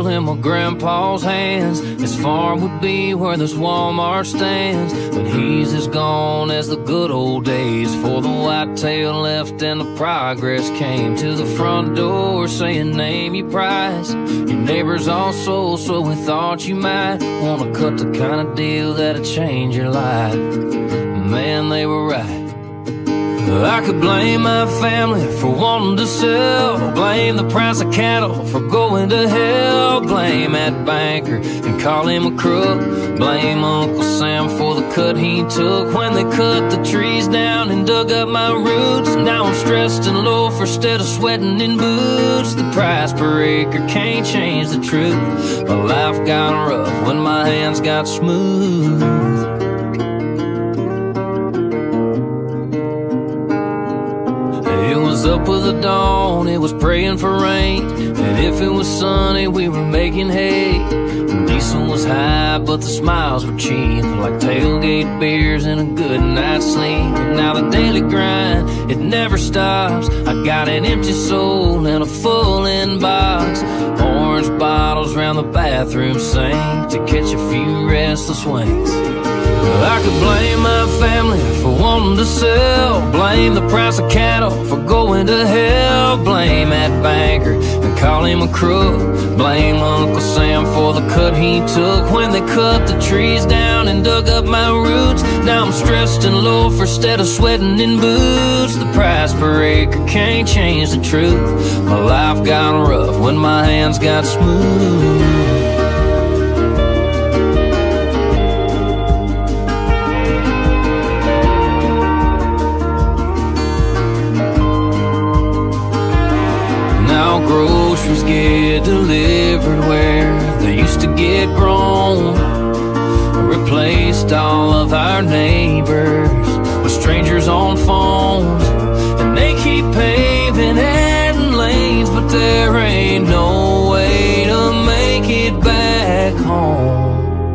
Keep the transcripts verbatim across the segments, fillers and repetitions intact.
still in my grandpa's hands. His farm would be where this Walmart stands, but he's as gone as the good old days. For the whitetail left and the progress came to the front door saying name your price. Your neighbors all sold, so we thought you might wanna cut the kind of deal that'd change your life. Man, they were right. I could blame my family for wanting to sell, blame the price of cattle for going to hell, blame that banker and call him a crook, blame Uncle Sam for the cut he took when they cut the trees down and dug up my roots. Now I'm stressed and low for instead of sweating in boots. The price per acre can't change the truth. My life got rough when my hands got smooth. It was up with the dawn, it was praying for rain, and if it was sunny, we were making hay. Diesel was high, but the smiles were cheap, like tailgate beers and a good night's sleep. And now the daily grind, it never stops. I got an empty soul and a full inbox, orange bottles round the bathroom sink to catch a few restless winks. I could blame my family for wanting to sell, blame the price of cattle for going to hell, blame that banker and call him a crook, blame Uncle Sam for the cut he took when they cut the trees down and dug up my roots. Now I'm stressed and low for instead of sweating in boots. The price per acre can't change the truth. My life got rough when my hands got smooth. Groceries get delivered where they used to get grown, replaced all of our neighbors with strangers on phones. And they keep paving adding lanes, but there ain't no way to make it back home.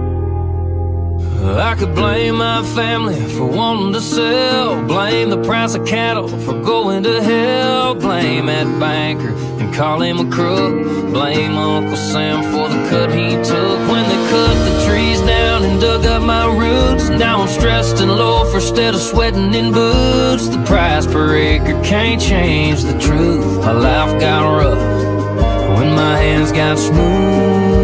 I could blame my family for wanting to sell, blame the price of cattle for going to hell, blame that banker and call him a crook, blame Uncle Sam for the cut he took when they cut the trees down and dug up my roots. Now I'm stressed and low for instead of sweating in boots. The price per acre can't change the truth. My life got rough when my hands got smooth.